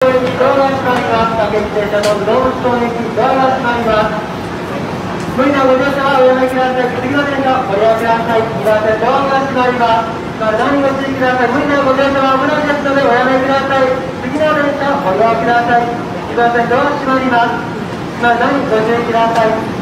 駅ドアが閉まります。各駅停車の動物公園駅ドアが閉まります。無理なご乗車はおやめください。次の電車ご利用ください。2番線ドアが閉まります。何ご注意ください。無理なご乗車は危ないですのでおやめください。次の電車ご利用ください。2番線ドア閉まります。何ご注意ください。